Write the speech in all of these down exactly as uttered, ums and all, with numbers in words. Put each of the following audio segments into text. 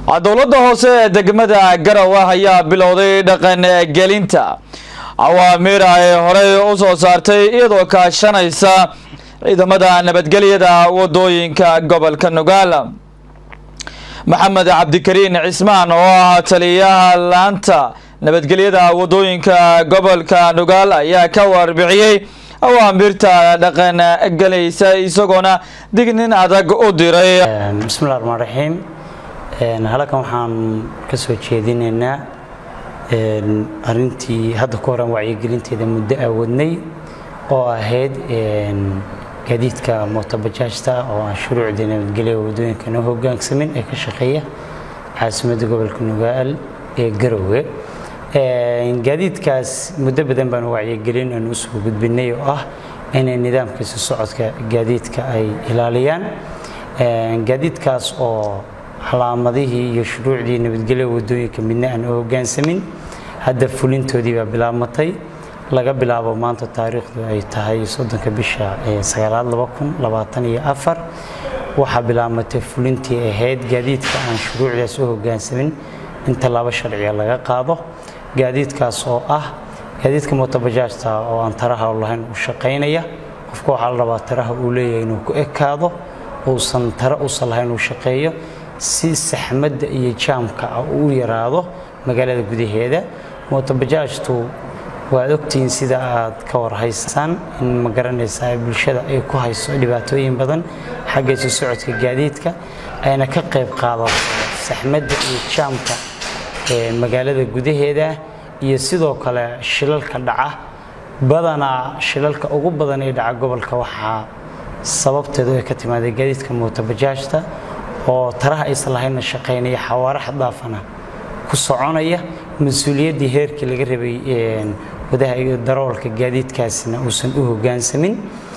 dowladda hoose ee degmada Garowe ayaa bilowday dhaqan gelinta awaamiir ay horey u soo saartay iyadoo kaashanaysa ciidamada nabadgelyada wadooyinka gobolka Nugaal. Maxamed Cabdikariin Cismaan oo ah taliyaha laanta nabadgelyada wadooyinka gobolka Nugaal ayaa ka warbixiyay awaamirta dhaqan gelaysa isagoona dignin adag u diray. Bismillahir Rahmanir Rahiim. halkan waxaan ka soo jeedinaynaa arintii hadda ka hor wacyigelinteeda muddo awadnay oo ahayd gaadiidka mootobajaajta oo shuruucda nabadgelyada wadooyinka noo hoggaansamin ee ka shaqeeya caasimadda gobolka Nugaal ee Garowe. gaadiidkaas muddo badan baan wacyigelin aan u soo gudbinay oo ah in nidaamkiisa socodka gaadiidka ay ilaaliyaan. gaadiidkaas oo calaamadihii iyo shuruucdii nabadgelyada wadooyinka midna aan u hoggaansamin hadda fulintoodii baa bilaabmatay laga bilaabo maanta taariikhdu ay tahay soddonka bisha sagaalaad laba kun labaatan iyo afar waxa bilaabmatay fulintii ahayd gaadiidka aan shuruucdaas u hoggaansamin inta laba sharciya laga qaado. gaadiidkaas oo ah gaadiidka mootobajaajta oo aan taraha lahayn u shaqeynaya qofka waxa la rabaa taraha uu leeyahay inuu ku ekaado uusan tara u salahayn u shaqeeyo si saxmadda iyo jaamka uu yaraado magaalada gudaheeda. mootobajaajtu waa ogtiin sida aad ka warhaysaan in ma garanaysaa bulshada ay ku hayso dhibaatooyin badan xagga soo socodka gaadiidka ayna ka qayb qaadato saxmadda iyo jaamka ee magaalada gudaheeda iyo sidoo kale shilalka dhaca badana shilalka ugu badan ee dhaca gobolka waxa sababteedu ay ka timaaday gaadiidka mootobajaajta oo taraha aysan lahayn shaqeynaya xawaare xad dhaafana ku soconaya mas'uuliyadii heerkii laga rabay ee wadaha darawalka gaadiidkaasna uusan u hoggaansamin.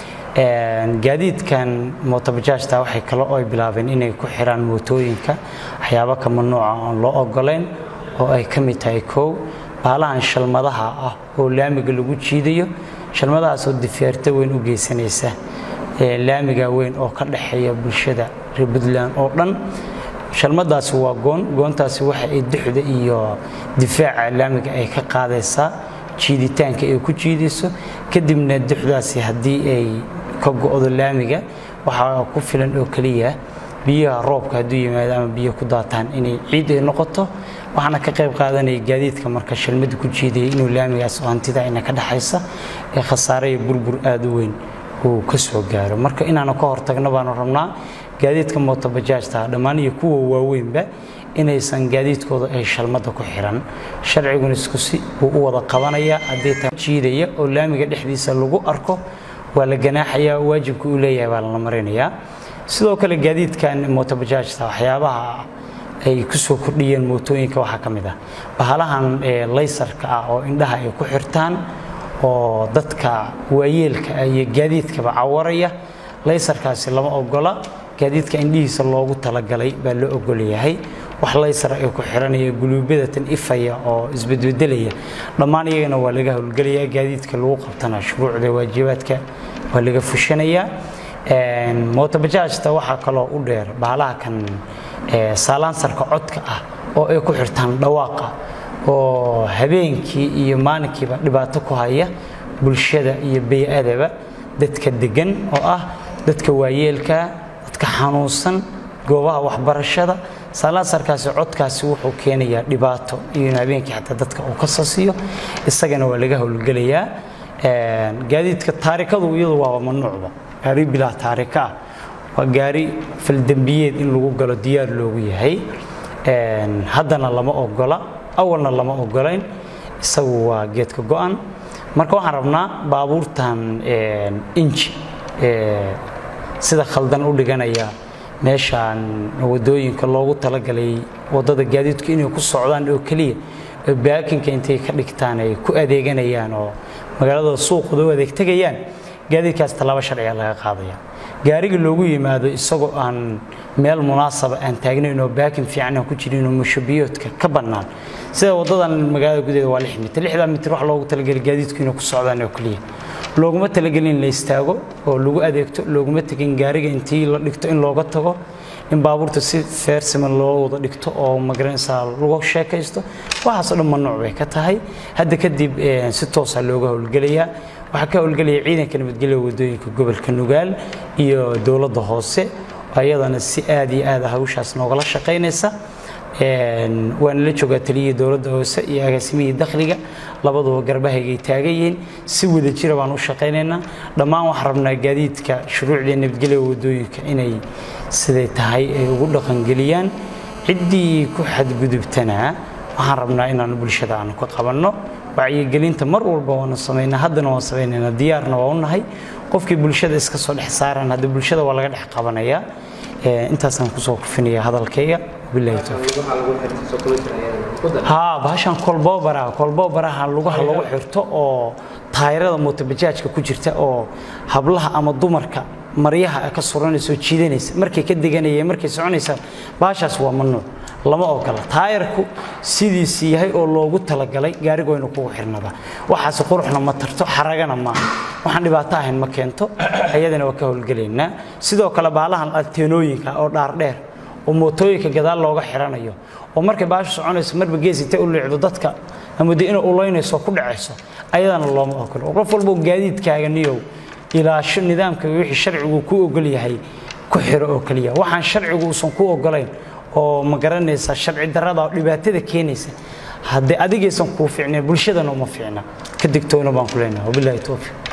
gaadiidkan mootobajaajta waxay kala oo bilaabeen inay ku xiraan mootooyinka waxyaabo ka mamnuuc ah oo loo ogoleen oo ay ka mid tahay koow baalahan shalmadaha ah oo laamiga lagu jiidayo shalmadahaas oo difaarta weyn u geysanaysa laamiga weyn oo ka dhaxeeya bulshada reer Puntland oo dhan. shalmadaas waa goon goontaasi waxa ay duxda iyo difaaca laamiga ay ka qaadaysaa jiiditaanka ay ku jiidayso kadibna duxdaasi haddii ay ka go'do laamiga waxa ku filan oo kaliya biyaha roobka hadduu yimaado ama biyo ku daataan inay ciid ay noqoto waxaana ka qayb qaadanaya gaadiidka marka shalmada ku jiiday inuu laamigaas oo hantida ayna ka dhaxaysa ee khasaare iyo burbur aad u weyn uu ka soo gaaro. marka inaanu ka hortagno baan rabnaa gaadiidka mootobajaajta dhammaan iyo kuwa waaweynba inaysan gaadiidkooda ay shalmada ku xiran sharciguna isku si uu u wada qabanaya haddii ta jiidaya oo laamiga dhexdiisa lagu arko waa la ganaaxaya waajibku uu leeyahay baa la marinayaa. sidoo kale gaadiidkan mootobajaajta waxyaabaha ay ku soo kordhiyeen mootooyinka waxa ka mid ah bahalahan ee laysarka ah oo indhaha ay ku xirtaan oo dadka waayeelka iyo gaadiidkaba cawaraya. laysarkaasi lama ogola gaadiidka indhihiisa loogu talagalay baa loo ogol yahay. wax laysar ay ku xiranaya guluubyada tan ifaya oo isbedbedelaya dhammaan iyagana waa laga howlgalayaa gaadiidka lagu qabtana shuruucda waajibaadka waa laga fushanayaa. mootobajaajta waxa kaloo u dheer bahalaha kan saalansarka codka ah oo ay ku xirtaan dhawaaqa oo habeenkii iyo maalinkiiba dhibaato ku haya bulshada iyo bey'adaba dadka degan oo ah dadka waayeelka dadka xanuunsan goobaha waxbarashada. saalansarkaasi codkaasi wuxuu keenayaa dhibaato iyo habeenkii xataa dadka uu ka sasiyo isagana waa laga howlgalayaa. gaadiidka taarikadu iyadu waa mamnuucba gaari bilaa taarika waa gaari faldambiyeed in lagu galo diyaar loogu yahay haddana lama ogola awalna lama ogolayn isagu waa geedka go'an. marka waxaan rabnaa baabuurtan inji sida khaldan u dhiganaya meeshaan wadooyinka loogu talagalay wadada gaadiidku inay ku socdaan oo kaliya baakinka intay ka dhigtaan ay ku adeeganayaan oo magaalada suuqooda u adeeg tagayaan gaadiidkaas talaba sharciya laga qaadaya. gaariga loogu yimaado isagoo aan meel munaasab aan taagnayn oo baakin fiican ku jirin oo mushabiyoodka ka banaan sida wadadan magaalada gudaheeda waa lix mitir lixdan mitir wax loogu talagalay gaadiidku inay ku socdaan oo kaliya looguma talagalin la istaago oo lagu adeegto looguma tagin gaariga intii la dhigto in looga tago in baabuurta si feersiman loo wada dhigto oo magaranaysaa lagu sheekaysto waxaas oo dhan mamnuuc bay ka tahay hadda kadib si toos ah looga howlgalayaa waxa ka howlgalaya ciidanka nabadgelyada wadooyinka gobolka Nugaal iyo dawladda hoose ayadana si aad iyo aad hawshaas noogala shaqeynaysa een waan la joogaa taliyada dawladda hoose iyo agaasimihii dakhliga labadaba garbahaygay taagayeen si wada jir baan u shaqeynaynaa dhammaan wax rabnaa gaadiidka shuruucda nabadgelyada wadooyinka inay siday tahay ay ugu dhaqan galiyaan cidii ku xadgudubtana waxaan rabnaa inaan bulshada aan ku qabanno wacyigelinta mar walba waan sameeynaa haddana waan sameeynaa diyaarna waa u nahay qofkii bulshada iska soo dhex saaran hadda bulshada waa laga dhex qabanayaa ee intaasaan ku soo kufinayaa hadalkayga billahi tawfiiq ها باشان kolbo bara kolbo baraha lugaha lagu xirto oo taayirada mootobajaajka ku jirta oo hablaha ama dumarka maryaha ka suranayso jiidanaysa markay ka deganayeen markay soconaysa baashaas waa mamnuuc lama ogola taayirku sidiisii yahay oo loogu talagalay gaarigu inuu ku xirnada waxaas quruxna ma tarto xaragana ma waxaan dhibaato ahayn ma keento ayadana waa ka howlgaleynaa sidoo kale baalahan alteenooyinka oo dhaar dheer oo mootooyinka gadaal looga xiranayo oo markay baashu soconayso marba geesita u leexdo dadka ama diina u leynayso ku dhacayso ayadana looma ogolo qof walba gaadiidkaaga niyow ilaasho nidaamka wixii sharcigu ku ogol yahay ku xiro oo kaliya waxaan sharcigu uusan ku ogolayn oo ma garanaysa sharci darrada dhibaatada keenaysa haddii adigaysan ku fiicneen bulshadana uma fiicna ka digtoona baan ku leenahay wabillahi tawfiiq